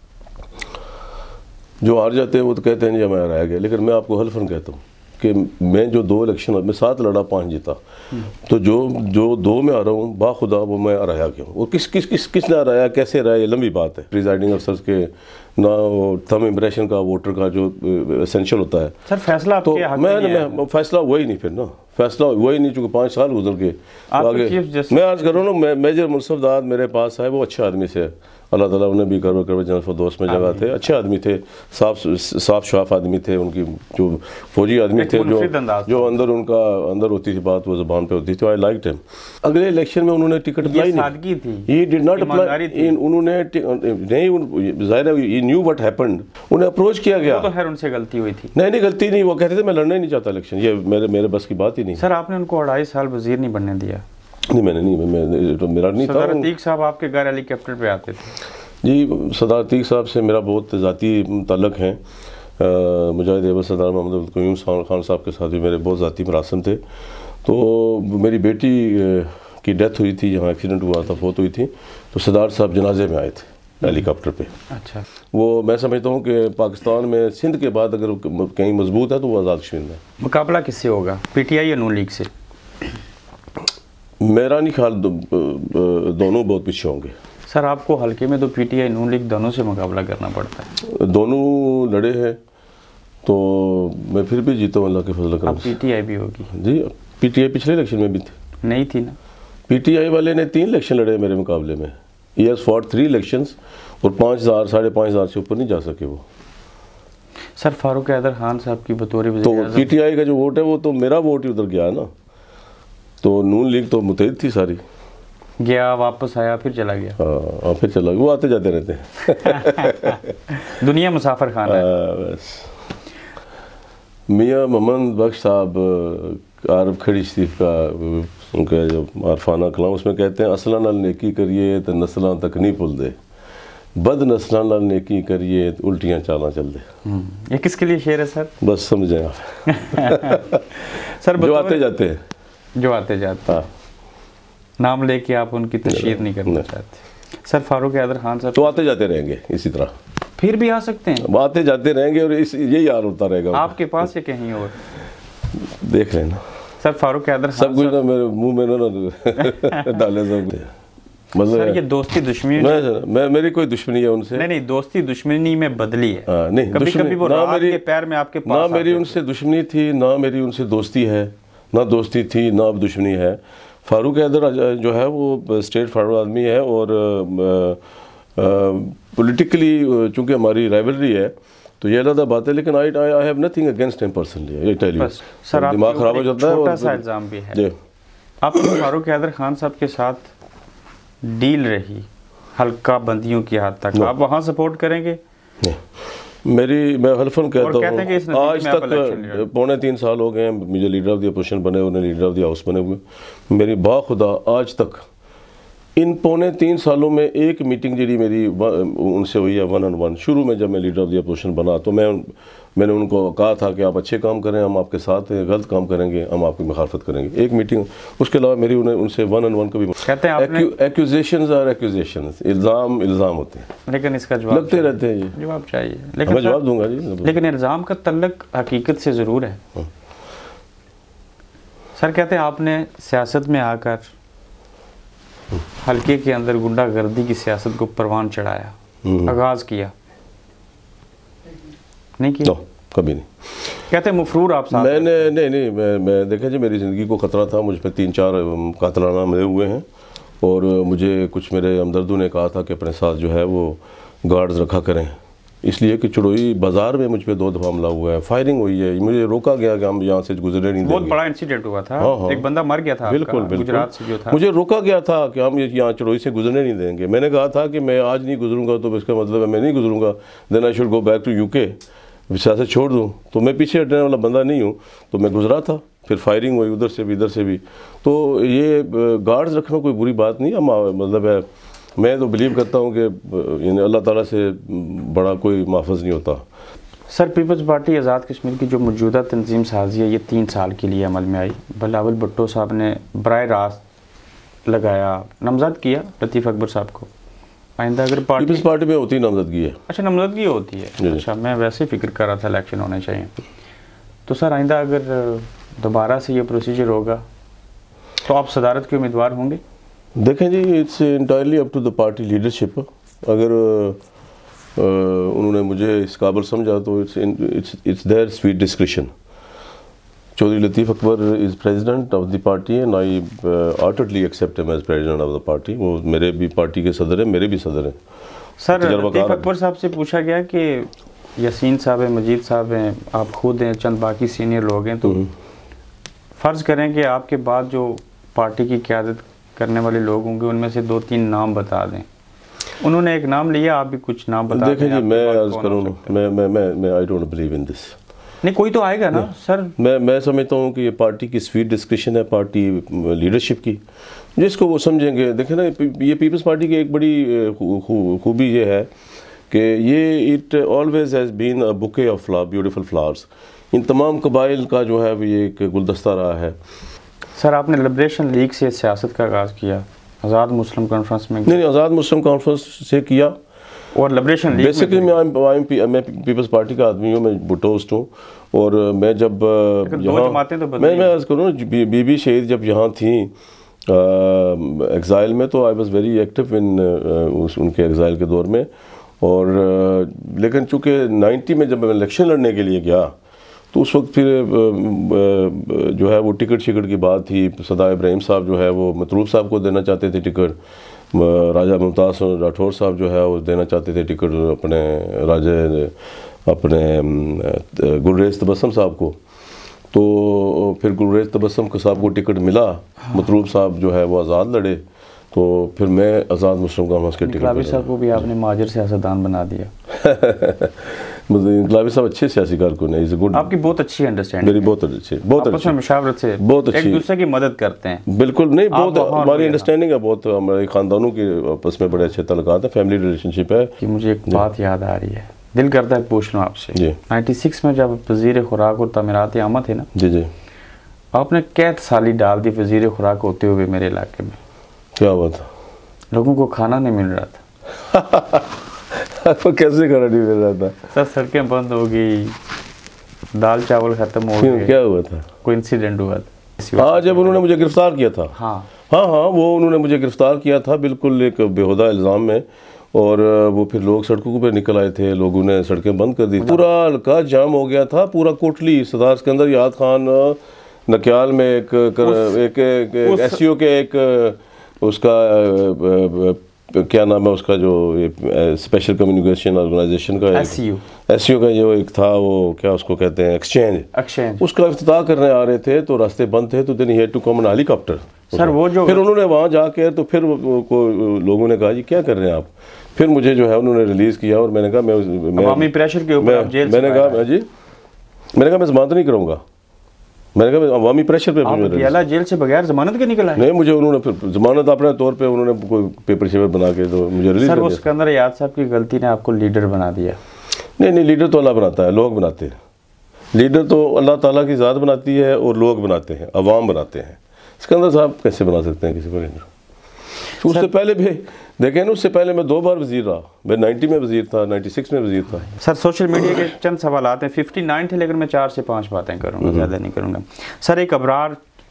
जो हार जाते हैं वो तो कहते हैं नहीं मैं हराया गया, लेकिन मैं आपको हल्फन कहता हूँ कि मैं जो 2 इलेक्शन में 7 लड़ा 5 जीता, तो जो 2 में आ रहा हूँ बाखुदा वो मैं हराया गया हूँ। और किसने हराया, कैसे हराया, ये लंबी बात है। प्रिजाइडिंग अफसर्स के ना थंब इम्प्रेशन का, वोटर का जो एसेंशियल होता है। सर फैसला तो मैं फैसला वही नहीं, फिर ना फैसला वही नहीं, चूँकि 5 साल गुजर के आगे मैं आज कर रहा हूँ ना, मेजर मुंसफदार मेरे पास है, वो अच्छे आदमी से अल्लाह ताला उन्हें भी करवा करवा जनरल फरदौस में जगह थे, अच्छे आदमी थे, साफ शाफ आदमी थे। उनकी जो फौजी आदमी थे, जो अंदर होती थी बात, वो ज़बान पे होती थी। I liked him. अगले इलेक्शन में उन्होंने टिकट अप्लाई नहीं की, ही डिड नॉट अप्लाई। उन्होंने नहीं, ज़ाहिर है ही न्यू व्हाट हैपेंड, उन्हें अप्रोच किया गया। तो खैर उनसे गलती हुई थी। नहीं गलती नहीं, वो कहते थे मैं लड़ना ही नहीं चाहता इलेक्शन, ये मेरे बस की बात ही नहीं। सर आपने उनको 2.5 साल वजीर नहीं बनने दिया? नहीं मैंने नहीं, मेरा नहीं था। सरदार अतीक साहब आपके घर हेलीकॉप्टर पे आते थे? जी सरदार अतीक साहब से मेरा बहुत ज़ाती ताल्लुक़ है। मुजाहिद एवं सरदार मोहम्मद क़यूम खान साहब के साथ भी मेरे बहुत ज़ाती मरासम थे। तो मेरी बेटी की डेथ हुई थी, जहाँ एक्सीडेंट हुआ था, फौत हुई थी, तो सरदार साहब जनाजे में आए थे हेलीकॉप्टर पे। अच्छा। वो मैं समझता हूँ कि पाकिस्तान में सिंध के बाद अगर कहीं मजबूत है तो वो आज़ाद कश्मीर में। मुकाबला किससे होगा, PTI या नून लीग से? मेरा नहीं ख्याल, दोनों बहुत पीछे होंगे। सर आपको हल्के में तो PTI नून लीग दोनों से मुकाबला करना पड़ता है। दोनों लड़े हैं तो मैं फिर भी जीता हूँ अल्लाह के फजल करम से। PTI भी होगी? जी PTI पिछले इलेक्शन में भी थी। नहीं थी ना? PTI वाले ने 3 इलेक्शन लड़े मेरे मुकाबले में। He has fought 3 इलेक्शंस और 5,000 साढ़े 5,000 से ऊपर नहीं जा सके वो। सर फारूक हैदर खान साहब की बतौर तो PTI का जो वोट है वो तो मेरा वोट ही उधर गया ना, तो नून लीग तो मुतहद थी सारी। गया, वापस आया, फिर चला गया। हाँ फिर चला गया, वो आते जाते रहते हैं। दुनिया मुसाफिर खाना है। बस मियाँ मोहम्मद बख्श साहब आरब खड़ी शरीफ का उनका जो आरफाना कलाम, उसमें कहते हैं असला नाल नेकी करिए तो नस्लां तक नहीं भुल दे, बद नस्लां नाल नेकी करिए तो उल्टियाँ चालां चल दे। ये किसके लिए शेर है सर? बस समझें आप। सर जो आते जाते हैं, जो आते जाते हैं, नाम लेके आप उनकी तशहीर नहीं करना चाहते। सर फारूक हैदर खान साहब तो आते जाते रहेंगे इसी तरह, फिर भी आ सकते हैं, आते जाते रहेंगे और यही हाल होता रहेगा आपके पास या कहीं और, देख लेना। सर फारूक हैदर सब कुछ ना मेरे मुंह में ना डाले सब। मतलब सर ये दोस्ती दुश्मनी, मैं मेरी कोई दुश्मनी है उनसे नहीं, दोस्ती दुश्मनी में बदली है। नहीं कभी कभी वो रात के पैर में आपके पास, ना मेरी उनसे दुश्मनी थी, ना मेरी उनसे दोस्ती है, ना दोस्ती थी ना अब दुश्मनी है। फारूक हैदर जो है वो स्ट्रेट फॉरवर्ड आदमी है और पॉलिटिकली चूँकि हमारी राइवलरी है तो ये अलग बात है, लेकिन I have nothing against him personally, ये टेल यू। सर दिमाग खराब हो जाता है। छोटा सा इल्ज़ाम भी है, आप फारूक हैदर खान साहब के साथ डील रही हल्का बंदियों की हद तक, आप वहाँ सपोर्ट करेंगे? मैं हल्फन कहता हूँ, आज तक 3.25 साल हो गए हैं मुझे लीडर ऑफ द अपोजिशन बने, उन्हें लीडर ऑफ द हाउस बने हुए। मेरी बाखुदा आज तक इन 3.25 सालों में एक मीटिंग जी मेरी उनसे हुई है 1-on-1। शुरू में जब मैं लीडर ऑफ द अपोजिशन बना तो मैंने उनको कहा था कि आप अच्छे काम करें, हम आपके साथ हैं, गलत काम करेंगे हम आपकी मुखालफत करेंगे, एक मीटिंग। उसके अलावा मेरी उनसे 1-on-1 कभी कहते हैं एक्यूजेशंस और एक्यूजेशंस, इल्ज़ाम होते हैं, लेकिन इसका जवाब लगते रहते हैं, ये जवाब चाहिए। लेकिन मैं जवाब दूंगा जी, लेकिन इल्ज़ाम का तल्लुक हकीकत से ज़रूर है। सर कहते हैं आपने सियासत में आकर हल्के के अंदर गुंडागर्दी की सियासत को परवान चढ़ाया, आगाज किया, नहीं किया? कभी नहीं। कहते हैं मफरूर आप साथ मैंने नहीं मैं देखें जी, मेरी ज़िंदगी को ख़तरा था, मुझ पर 3-4 कातलाना मिले हुए हैं और मुझे कुछ मेरे हमदर्दों ने कहा था कि अपने साथ जो है वो गार्ड्स रखा करें, इसलिए कि चुड़ोई बाज़ार में मुझ पे 2 दफ़ा हमला हुआ है, फायरिंग हुई है, मुझे रोका गया कि हम यहाँ से गुजरने नहीं देंगे। बहुत बड़ा इंसिडेंट हुआ था। हाँ। एक बंदा मर गया था। बिल्कुल गुजरात से जो था, मुझे रोका गया था कि हम यहाँ चुड़ोई से गुजरने नहीं देंगे। मैंने कहा था कि मैं आज नहीं गुजरूंगा तो इसका मतलब है मैं नहीं गुजरूंगा, then I should go back to UK, सियासत छोड़ दूँ। तो मैं पीछे हटने वाला बंदा नहीं हूँ, तो मैं गुजरा था, फिर फायरिंग हुई उधर से भी इधर से भी। तो ये गार्ड्स रखना कोई बुरी बात नहीं, मतलब है मैं तो बिलीव करता हूँ कि अल्लाह ताला से बड़ा कोई महफूज नहीं होता। Sir peoples party Azad Kashmir की जो मौजूदा तंजीम साजी है ये 3 साल के लिए अमल में आई। बिलावल भुट्टो साहब ने बराह रास्त लगाया, नामजद किया लतीफ़ अकबर साहब को। आइंदा अगर पीपल्स पार्टी में होती नामजदगी है। अच्छा, नामजदगी होती है। अच्छा, मैं वैसे फिक्र कर रहा था इलेक्शन होने चाहिए। तो सर आइंदा अगर दोबारा से ये प्रोसीजर होगा तो आप सदारत के उम्मीदवार होंगे? देखें जी, it's entirely up to the party leadership. अगर उन्होंने मुझे इस काबिल समझा तो it's their sweet discretion. Chaudhry Latif Akbar is president of the party and I heartedly accept him as president of the party. वो मेरे भी पार्टी के सदर हैं, मेरे भी सदर हैं। सर लतीफ़ अकबर साहब से पूछा गया कि यासीन साहब हैं, मजीद साहब हैं, आप खुद हैं, चंद बाकी सीनियर लोग हैं, तो फ़र्ज़ करें कि आपके बाद जो पार्टी की क़यादत करने वाले लोग होंगे उनमें से 2-3 नाम बता दें। उन्होंने एक नाम लिया, आप भी कुछ नाम बता दें। देखें जी, मैं अर्ज़ करूँ, मैं I don't believe in this. नहीं, कोई तो आएगा ना सर। मैं समझता हूँ कि ये पार्टी की स्वीट डिस्कशन है, पार्टी लीडरशिप की, जिसको वो समझेंगे। देखें ना, ये पीपल्स पार्टी की एक बड़ी खूबी ये है कि ये it always has been a bouquet of beautiful flowers. इन तमाम कबाइल का जो है वो ये एक गुलदस्ता रहा है। सर आपने लिबरेशन लीग से सियासत का आगाज़ किया, आज़ाद मुस्लिम कॉन्फ्रेंस में? नहीं, आज़ाद मुस्लिम कॉन्फ्रेंस से किया और लिबरेशन लीग बेसिकली मैं पीपल्स पार्टी का आदमी हूँ, मैं बुटोस्ट हूँ। और मैं जब यहाँ मैं अर्ज़ करूँ, बीबी शहीद जब यहाँ थी एग्ज़ाइल में, तो I was very active in उनके एग्ज़ाइल के दौर में। और लेकिन चूँकि 90 में जब मैं इलेक्शन लड़ने के लिए गया तो उस वक्त फिर जो है वो टिकट शिकट की बात थी। सदा इब्राहिम साहब जो है वो मतलूब साहब को देना चाहते थे टिकट, राजा मुमताज़ राठौर साहब जो है वो देना चाहते थे टिकट अपने गुलरेज़ तबस्सुम साहब को। तो फिर गुलरेज़ तबस्सुम साहब को टिकट मिला, मतलूब साहब जो है वो आज़ाद लड़े, तो फिर मैं आज़ाद मुस्लिम कॉन्फ्रेंस के टिकट साहब को भी आपने महाजिर सियासतदान बना दिया। मतलब इनकलाबी साहब अच्छे सियासी कारकुन है, इज़ गुड। आपकी बहुत अच्छी अंडरस्टैंडिंग, मेरी बहुत अच्छी मुशावरत से बहुत अच्छी, एक दूसरे की मदद करते हैं। बिल्कुल नहीं, बहुत हमारी अंडरस्टैंडिंग है, बहुत हमारे ख़ानदानों के आपस में बड़े अच्छे ताल्लुकात हैं, फैमिली रिलेशनशिप है। कि मुझे एक बात याद आ रही है, दिल करता है पूछ लूँ आपसे। 96 में जब वज़ीर खुराक और तमीरात आमद थे ना, जी, आपने क्या साली डाल दी वज़ीर खुराक होते हुए मेरे इलाके में? क्या हुआ था? लोगों को खाना नहीं मिल रहा था। आपको कैसे खाना नहीं मिल रहा था? सर सड़कें बंद हो गई, दाल चावल ख़त्म हो गए। क्या हुआ था? कोई इंसिडेंट हुआ था? हाँ, जब उन्होंने मुझे गिरफ़्तार किया था। हाँ, वो उन्होंने मुझे गिरफ़्तार किया था बिल्कुल एक बेहुदा इल्ज़ाम में, और वो फिर लोग सड़कों पे निकल आए थे, लोगों ने सड़कें बंद कर दी, पूरा हल्का जाम हो गया था, पूरा कोटली सदार सिकंदर खान नक्याल में एक एसईओ के एक उसका क्या नाम है उसका, जो स्पेशल कम्युनिकेशन ऑर्गेनाइजेशन का एसईओ का जो एक था, वो क्या उसको कहते हैं, एक्सचेंज, उसका इफ्तिताह करने आ रहे थे तो रास्ते बंद थे, तो then he had to come on helicopter. Sir वो जो फिर उन्होंने वहाँ जाके तो फिर लोगों ने कहा जी क्या कर रहे हैं आप, फिर मुझे जो है उन्होंने रिलीज़ किया और मैंने कहा अवामी प्रेशर के ऊपर आप जेल से मैंने कहा मैं ज़मानत नहीं कराऊंगा, मैंने कहा अवामी प्रेशर पे आप जेल से बगैर जमानत के निकला है? नहीं, मुझे उन्होंने फिर जमानत अपने तौर पे उन्होंने कोई पेपर शेपर बना के तो मुझे रिलीज कर दिया। सिकंदर याद साहब की गलती ने आपको लीडर बना दिया? नहीं, लीडर तो अल्लाह बनाता है, लोग बनाते हैं। लीडर तो अल्लाह ताला की ज़ात बनाती है और लोग बनाते हैं, अवाम बनाते हैं। सिकंदर साहब कैसे बना सकते हैं किसी को लीडर? उससे पहले भी देखें ना, उससे पहले मैं 2 बार वज़ीर रहा, मैं 90 में वज़ीर था, 96 में वज़ीर था। सर सोशल मीडिया के चंद सवाल आते हैं, 59 थे लेकिन मैं 4 से 5 बातें करूँगा, ज़्यादा नहीं करूँगा। सर एक अबरार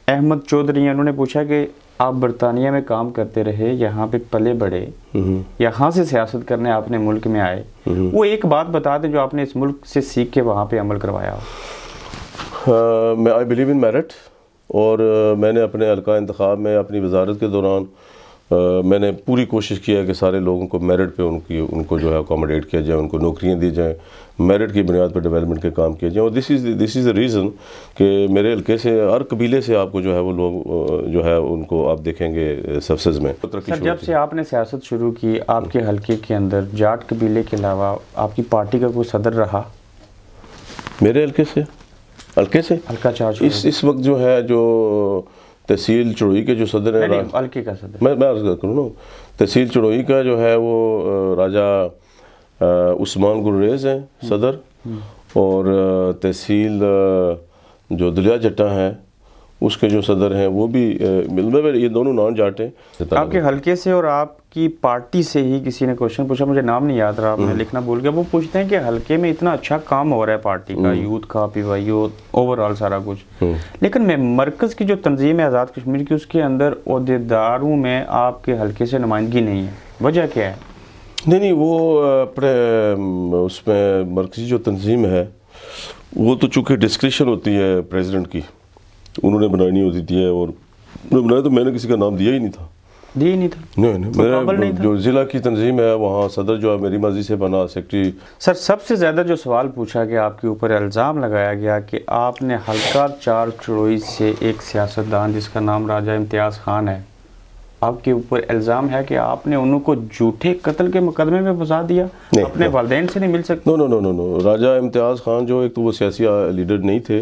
अहमद चौधरी हैं, उन्होंने पूछा कि आप बरतानिया में काम करते रहे, यहाँ पे पले बड़े, यहाँ से सियासत करने आपने मुल्क में आए, वो एक बात बता दें जो आपने इस मुल्क से सीख के वहाँ पे अमल करवाया हो। मैं आई बिलीव इन मेरिट, और मैंने अपने हल्का इंतखाब में अपनी वजारत के दौरान मैंने पूरी कोशिश किया कि सारे लोगों को मेरिट पे उनको जो है अकोमोडेट किया जाए, उनको नौकरियां दी जाएँ, मेरिट की बुनियाद पर डेवलपमेंट के काम किए जाएँ। और दिस इज़ द रीज़न कि मेरे हल्के से हर कबीले से आपको जो है वो लोग जो है उनको आप देखेंगे सक्सेस में। सर, जब से आपने सियासत शुरू की, आपके हल्के के अंदर जाट कबीले के अलावा आपकी पार्टी का कोई सदर रहा? मेरे हल्के से हल्का चार्ज इस वक्त जो है, जो तहसील चढ़ोई के जो सदर है, हल्के का सदर, मैं अर्ज़ करूँ ना, तहसील चढ़ोई का जो है वो राजा उस्मान गुरेज हैं सदर, और तहसील जो दुलिया जट्टा है उसके जो सदर हैं वो भी ये दोनों नॉन जाट हैं। आपके हल्के से और आपकी पार्टी से ही किसी ने क्वेश्चन पूछा, मुझे नाम नहीं याद रहा, मैं लिखना भूल गया। वो पूछते हैं कि हल्के में इतना अच्छा काम हो रहा है पार्टी का, यूथ का, पीवाई, ओवरऑल सारा कुछ, लेकिन मैं मरकज़ की जो तंजीम है आज़ाद कश्मीर की, उसके अंदर ओहदेदारों में आपके हल्के से नुमाइंदगी नहीं है, वजह क्या है? नहीं, वो अपने उसमें मरकज़ी जो तंजीम है वो तो चूँकि डिस्क्रिप्शन होती है प्रेसिडेंट की, उन्होंने बनानी होती थी, और बनाया तो मैंने किसी का नाम दिया ही नहीं था। नहीं, मेरा जो ज़िला की तंजीम है वहाँ सदर जो है मेरी मर्जी से बना, सेक्रेटरी। सर, सबसे ज़्यादा जो सवाल पूछा गया, आपके ऊपर इल्ज़ाम लगाया गया कि आपने हल्का चार चड़ोई से एक सियासतदान जिसका नाम राजा इम्तियाज़ खान है, आपके ऊपर इल्ज़ाम है कि आपने उनको झूठे कत्ल के मुकदमे में फंसा दिया, अपने वालिदैन से नहीं मिल सकते। नो, राजा इम्तियाज़ खान जो एक तो वो सियासी लीडर नहीं थे,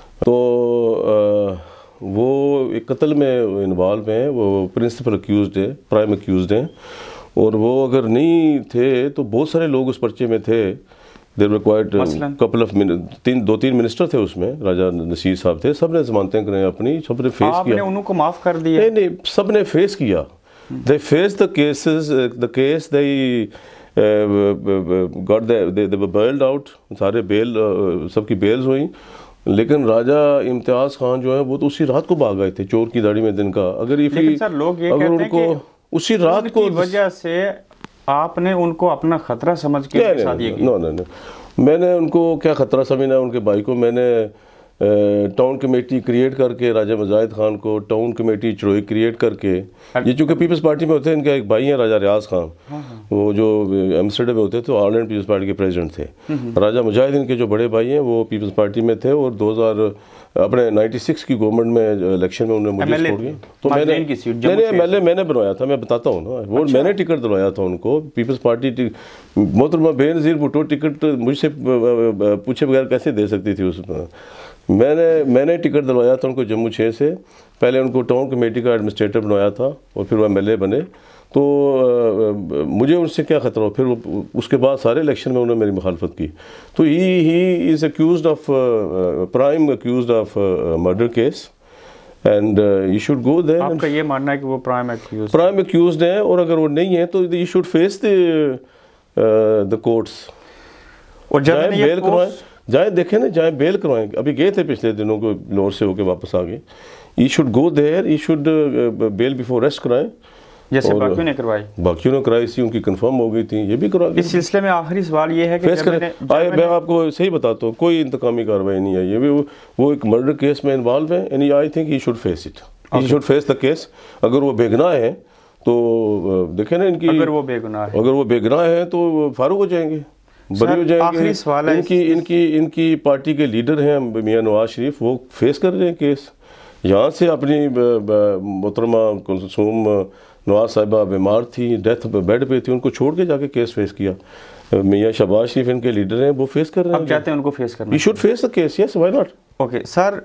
तो वो एक कत्ल में इन्वॉल्व हैं, वो प्रिंसिपल अक्यूज़ड है, प्राइम अक्यूज़ड हैं, और वो अगर नहीं थे तो बहुत सारे लोग उस पर्चे में थे। There were quite couple of दो तीन मिनिस्टर थे उसमें, राजा नसीर साहब थे, सब ने जमानतें करें अपनी, सब ने फेस किया। उनको माफ़ कर दिया? नहीं, सब ने फेस किया, they face the case they got they were bailed out, सारे बेल सबकी बेल्स हुई, लेकिन राजा इम्तियाज़ खान जो है वो तो उसी रात को भाग गए थे, चोर की दाढ़ी में दिन का। अगर लोग ये कहते हैं कि उसी रात को वजह से आपने उनको अपना खतरा समझ के साथ ये किया? नहीं, मैंने उनको क्या खतरा समझना है। उनके भाई को मैंने टाउन कमेटी क्रिएट करके, राजा मजाहिद खान को टाउन कमेटी चड़ोई क्रिएट करके, ये चूँकि पीपल्स पार्टी में होते हैं, इनका एक भाई है राजा रियाज खान, वो जो एम्स्टर्डम में होते थे, ऑल इंडियन पीपल्स पार्टी के प्रेसिडेंट थे। राजा मुजाहिद इनके जो बड़े भाई हैं वो पीपल्स पार्टी में थे, और 96 की गवर्नमेंट में इलेक्शन में उन्होंने मुझे सपोर्ट किया। तो मैंने बनवाया था, मैं बताता हूँ ना, वो मैंने टिकट दिलवाया था उनको। पीपल्स पार्टी मोहतरमा बेनज़ीर भुट्टो टिकट मुझसे पूछे बगैर कैसे दे सकती थी उसमें। मैंने टिकट दिलवाया था उनको जम्मू 6 से, पहले उनको टाउन कमेटी का एडमिनिस्ट्रेटर बनवाया था, और फिर वो MLA बने। तो मुझे उनसे क्या ख़तरा हो, फिर उसके बाद सारे इलेक्शन में उन्होंने मेरी मुखालफत की। तो he is accused of prime accused of murder case, and you should go there. आपका ये मानना है कि वो प्राइम अक्यूज़ड हैं, और अगर वो नहीं है तो you should face the courts, और जाए बेल करवाएं, जाए देखें ना, जाए बेल करवाएं। अभी गए थे पिछले दिनों को, लाहौर से होके वापस आ गए। You should go there, you should bail before arrest कराएं, जैसे बाकियों ने करवाई। बाकियों ने कराई थी, उनकी कंफर्म हो गई थी, ये भी करा। इस सिलसिले में आखिरी सवाल ये है कि मैं आपको सही बताता हूँ, कोई इंतकामी कार्रवाई नहीं है, ये भी वो एक मर्डर केस में इन्वॉल्व है, and I think he should face it, he should face the case. अगर वो बेगुनाह है तो देखें ना, इनकी अगर वो बेगुनाह है तो फारूक हो जाएंगे, बरी हो जाएंगे। आखिरी सवाल है, इनकी पार्टी के लीडर हैं मियां नवाज शरीफ, वो फेस कर रहे हैं केस। यहाँ से अपनी मोहतरमा कुलसूम नवाज साहिबा बीमार थी, डेथ बेड पे थी, उनको छोड़ के जाके केस फेस किया। मियां शहबाज शरीफ इनके लीडर हैं, वो फेस कर रहे हैं। आप चाहते हैं उनको फेस करना? You should face the case, yes, why not. Okay sir,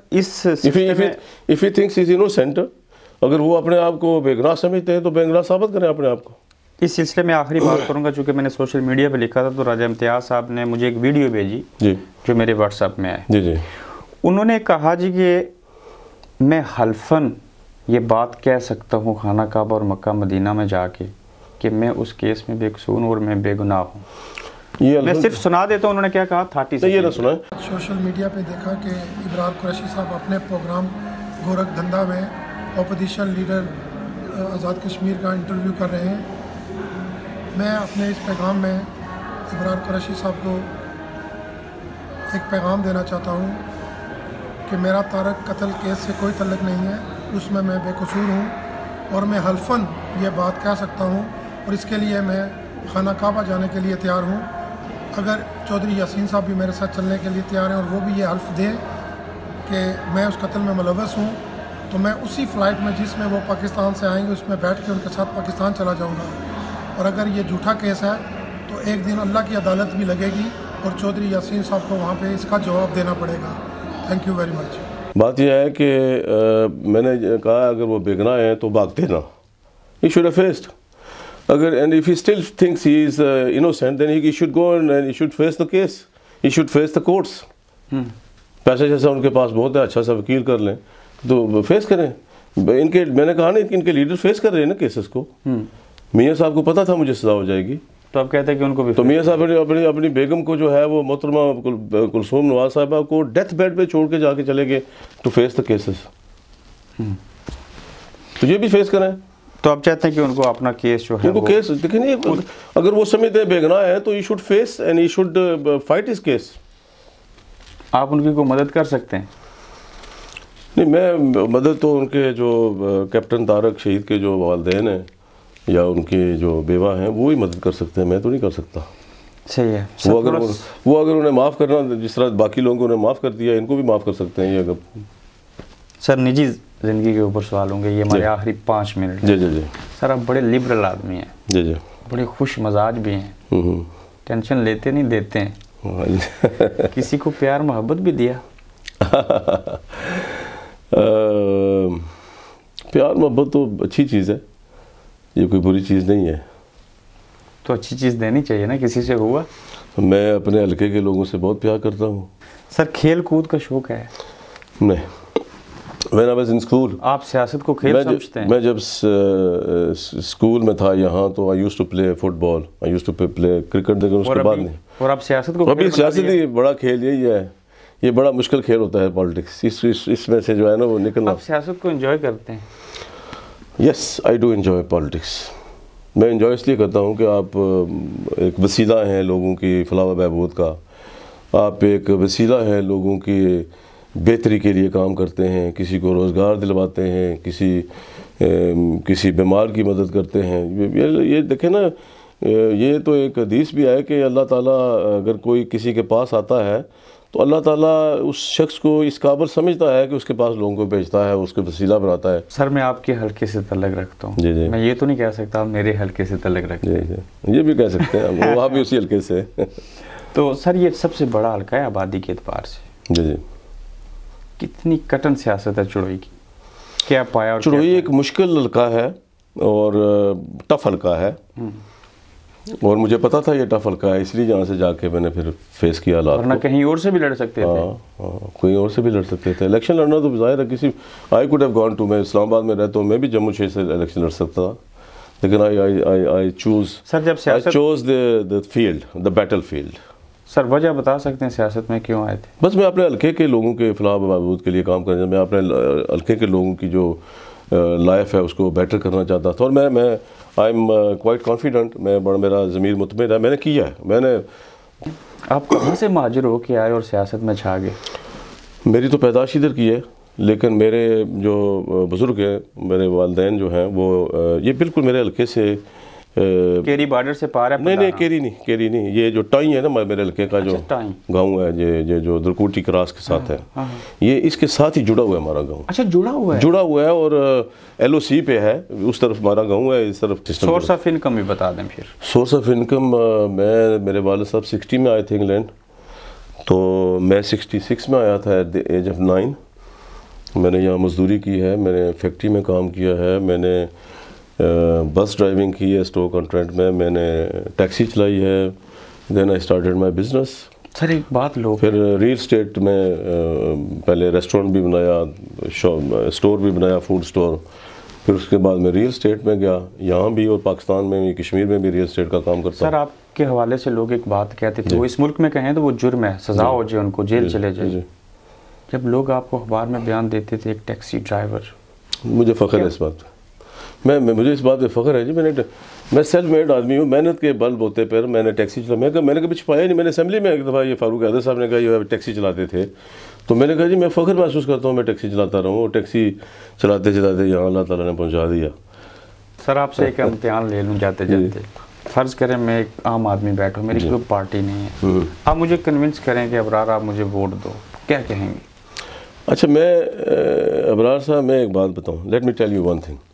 if he thinks is innocent, अगर वो अपने आप को बेगुनाह समझते हैं तो बेगुनाह साबित करें अपने आप को। इस सिलसिले में आखिरी बात करूंगा, चूँकि मैंने सोशल मीडिया पे लिखा था, तो राजा इम्तियाज़ साहब ने मुझे एक वीडियो भेजी जी, जो मेरे व्हाट्सएप में है जी। उन्होंने कहा जी कि मैं हल्फन ये बात कह सकता हूँ खाना काबा और मक्का मदीना में जाके कि मैं उस केस में बेकसूर और मैं बेगुनाह हूँ। ये मैं सिर्फ सुना देता हूँ, उन्होंने क्या कहा, 30 ये ना सुना। सोशल मीडिया पे देखा कि अबरार कुरैशी साहब अपने प्रोग्राम गोरख धंधा में अपोजिशन लीडर आज़ाद कश्मीर का इंटरव्यू कर रहे हैं। मैं अपने इस पैगाम में अबरार कुरैशी साहब को एक पैगाम देना चाहता हूँ कि मेरा तारक कत्ल केस से कोई तल्लुक़ नहीं है, उसमें मैं बेकसूर हूँ और मैं हल्फन ये बात कह सकता हूँ और इसके लिए मैं खाना काबा जाने के लिए तैयार हूँ। अगर चौधरी यासीन साहब भी मेरे साथ चलने के लिए तैयार हैं और वो भी ये हल्फ दें कि मैं उस कत्ल में मुलव्वस हूँ, तो मैं उसी फ़्लाइट में जिसमें वो पाकिस्तान से आएंगे उसमें बैठ के उनके साथ पाकिस्तान चला जाऊँगा। और अगर ये झूठा केस है तो एक दिन अल्लाह की अदालत भी लगेगी और चौधरी यासीन साहब को वहाँ पे इसका जवाब देना पड़ेगा। Thank you very much. बात यह है कि मैंने कहा अगर वो बेगना है तो भागते ना, ही शुड हैव फेस्ड। अगर and if he still thinks he is innocent then he should go and he should face the case, he should face the courts. पैसा जैसा उनके पास बहुत है, अच्छा सा वकील कर लें तो फेस करें। इनके मैंने कहा ना इनके लीडर फेस कर रहे हैं ना केसेस को। मियाँ साहब को पता था मुझे सजा हो जाएगी, तो आप कहते हैं कि उनको भी, तो मियाँ साहब अपनी बेगम को जो है वो मोहतरमा कुलसूम नवाज साहबा को डेथ बेड पे छोड़ के जाके चले गए टू फेस द केसेस। तो ये भी फेस करें। तो आप चाहते हैं कि उनको अपना केस जो है उनको केस देखिए नहीं, अगर वो समझते हैं बेगना है तो he should face and he should fight his case. आप उनकी को मदद कर सकते हैं? नहीं, मैं मदद तो उनके जो कैप्टन तारक शहीद के जो वालिदैन हैं या उनके जो बेवा हैं वो ही मदद कर सकते हैं, मैं तो नहीं कर सकता। सही है। वो अगर उन्हें माफ़ करना, जिस तरह बाकी लोगों को उन्हें माफ़ कर दिया, इनको भी माफ़ कर सकते हैं ये। अगर सर निजी ज़िंदगी के ऊपर सवाल होंगे, ये हमारे आखिरी 5 मिनट। जी जी जी। सर आप बड़े लिबरल आदमी हैं। जी जी। बड़े खुश मजाज भी हैं। टेंशन लेते नहीं देते हैं। किसी को प्यार मोहब्बत भी दिया? प्यार मोहब्बत तो अच्छी चीज़ है, ये कोई बुरी चीज़ नहीं है। तो अच्छी चीज़ देनी चाहिए ना, किसी से हुआ? मैं अपने हल्के के लोगों से बहुत प्यार करता हूँ। सर खेल कूद का शौक़ है? नहीं। When I was in school, आप सियासत को खेल समझते हैं? मैं जब स्कूल में था यहाँ तो I used to play football, I used to play cricket, लेकिन उसके बाद नहीं। और आप सियासत को? अभी सियासत ही बड़ा खेल यही है, ये बड़ा मुश्किल खेल होता है पॉलिटिक्स, इसमें से जो है ना वो निकलना। आप सियासत को एंजॉय करते हैं? Yes, I do enjoy politics. मैं एंजॉय इसलिए करता हूँ कि आप एक वसीला हैं लोगों की फलाह व बहबूद का, आप एक वसीला हैं लोगों की बेहतरी के लिए काम करते हैं, किसी को रोज़गार दिलवाते हैं, किसी बीमार की मदद करते हैं। ये देखें ना, ये तो एक हदीस भी है कि अल्लाह ताला अगर कोई किसी के पास आता है तो अल्लाह ताला उस शख्स को इस काबिल समझता है कि उसके पास लोगों को भेजता है, उसके वसीला बनाता है। सर मैं आपके हल्के से तल्लुक़ रखता हूँ। जी जी। मैं ये तो नहीं कह सकता आप मेरे हल्के से तल्लुक़ रखते हैं। जी जी, ये भी कह सकते हैं, वहाँ भी उसी हल्के से। तो सर ये सबसे बड़ा हल्का है आबादी के एतबार से। जी जी। कितनी कटन सियासत है चुड़ोई की, क्या पाया? और चुड़ोई एक मुश्किल हल्का है और टफ हल्का है, और मुझे पता था ये टफ हल्का है, इसलिए यहाँ से जाके मैंने फिर फेस किया हालात। वरना कहीं और से भी लड़ सकते थे। हाँ, कोई और से भी लड़ सकते थे। इलेक्शन लड़ना तो ज़ाहिर है किसी, I could have gone to, मैं इस्लामाबाद में रहता हूँ, मैं भी जम्मू शहर से इलेक्शन लड़ सकता था, लेकिन I choose the field, the battle field. Sir वजह बता सकते हैं सियासत में क्यों आए थे? बस मैं अपने हल्के के लोगों के फलाह बहबूद के लिए काम करना, मैं अपने हल्के के लोगों की जो लाइफ है उसको बेटर करना चाहता था, और मैं आई एम क्वाइट कॉन्फिडेंट, मेरा ज़मीर मुतमिन है, मैंने किया है। मैंने आप कहाँ से महाजिर हो के आए और सियासत में छा गए? मेरी तो पैदाश इधर की है, लेकिन मेरे जो बुज़ुर्ग हैं, मेरे वालिदैन जो हैं वो ये बिल्कुल मेरे हल्के से केरी बॉर्डर से पार है? नहीं, केरी नहीं, ये जो टाई है ना मेरे हल्के का, जो गांव है, ये जो दरकोटी क्रॉस के साथ है, ये इसके साथ ही जुड़ा हुआ है हमारा गांव। अच्छा, जुड़ा हुआ है और LOC पे है, उस तरफ हमारा गांव है, इस तरफ। सोर्स ऑफ इनकम भी बता दें फिर। सोर्स ऑफ इनकम, मेरे वालिद साहब 60 में आए थे इंग्लैंड, तो मैं 66 में आया था एट द एज ऑफ 9। मैंने यहाँ मजदूरी की है, मैंने फैक्ट्री में काम किया है, मैंने बस ड्राइविंग की है स्टोर कॉन्ट्रैक्ट में, मैंने टैक्सी चलाई है, then I started my business. Sir एक बात लो, फिर रियल स्टेट में पहले रेस्टोरेंट भी बनाया, स्टोर भी बनाया, फूड स्टोर, फिर उसके बाद मैं रियल स्टेट में गया, यहाँ भी और पाकिस्तान में भी, कश्मीर में भी रियल स्टेट का काम करता। सर आपके हवाले से लोग एक बात कहते थे, वो इस मुल्क में कहें तो वो जुर्म है, सज़ा हो जाए उनको, जेल चले जाए, जब लोग आपको अखबार में बयान देते थे एक टैक्सी ड्राइवर, मुझे फ़ख्र है इस बात पे। मुझे इस बात पे फ़ख्र है जी। मैं सेल्फ मेड आदमी हूँ, मेहनत के बल बोते पर मैंने टैक्सी चला। मैंने कभी छुपाया नहीं। मैंने असेंबली में एक दफ़ा ये फारूक हैदर साहब ने कहा ये टैक्सी चलाते थे, तो मैंने कहा जी मैं फ़ख्र महसूस करता हूँ मैं टैक्सी चलाता रहा हूँ। और टैक्सी चलाते चलाते यहाँ अल्लाह ताला ने पहुँचा दिया। सर आपसे एक इम्तिहान ले लूँ जाते जाते। फ़र्ज़ करें मैं एक आम आदमी बैठा हूँ, मेरी कोई पार्टी नहीं है, आप मुझे कन्विंस करें कि अबरार आप मुझे वोट दो, क्या कहेंगे? अच्छा, मैं अबरार साहब मैं एक बात बताऊँ, let me tell you one thing.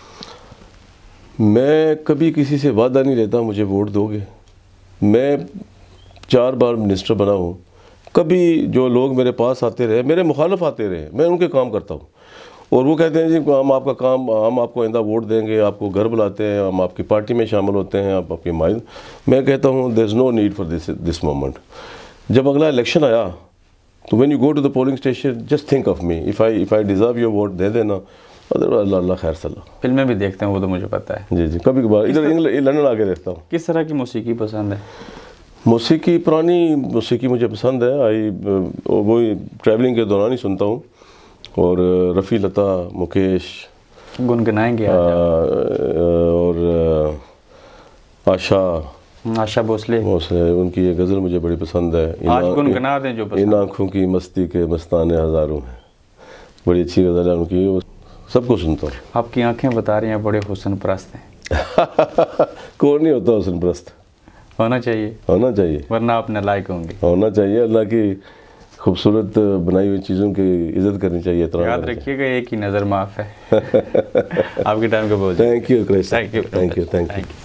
मैं कभी किसी से वादा नहीं लेता मुझे वोट दोगे। मैं 4 बार मिनिस्टर बना हूँ, कभी जो लोग मेरे पास आते रहे, मेरे मुखालिफ आते रहे, मैं उनके काम करता हूँ। और वो कहते हैं जी हम आपका काम, हम आपको आइंदा वोट देंगे, आपको घर बुलाते हैं, हम आपकी पार्टी में शामिल होते हैं, आप आपकी माइंड। मैं कहता हूँ there is no need for this moment. जब अगला इलेक्शन आया तो when you go to the polling station just think of me, if I deserve your vote दे देना, अल्लाह अल्लाह खैर सल्ला। फिल्में भी देखते हैं वो तो मुझे पता है। जी जी, कभी कभार इधर लंदन आके देखता हूँ। किस तरह की मौसीकी पसंद है? मौसीकी, पुरानी मौसीकी मुझे पसंद है। वो ट्रैवलिंग के दौरान ही सुनता हूँ। और रफ़ी, लता, मुकेश गुनगुनाएंगे और आशा भोसले, उनकी ये गज़ल मुझे बड़ी पसंद है। आज गुनगुना दें जो पसंद। इन आँखों की मस्ती के मस्ताने हज़ारों हैं, बड़ी अच्छी गज़ल है उनकी, वो सबको सुनता हूँ। आपकी आंखें बता रही हैं बड़े हुस्न परस्त हैं। कौन नहीं होता हुस्न परस्त? होना चाहिए, होना चाहिए, वरना आप नालायक होंगे। होना चाहिए। अल्लाह की खूबसूरत बनाई हुई चीज़ों की इज़्ज़त करनी चाहिए। याद रखिएगा एक ही नज़र माफ़ है। आपके टाइम का बहुत थैंक यू। Thank you.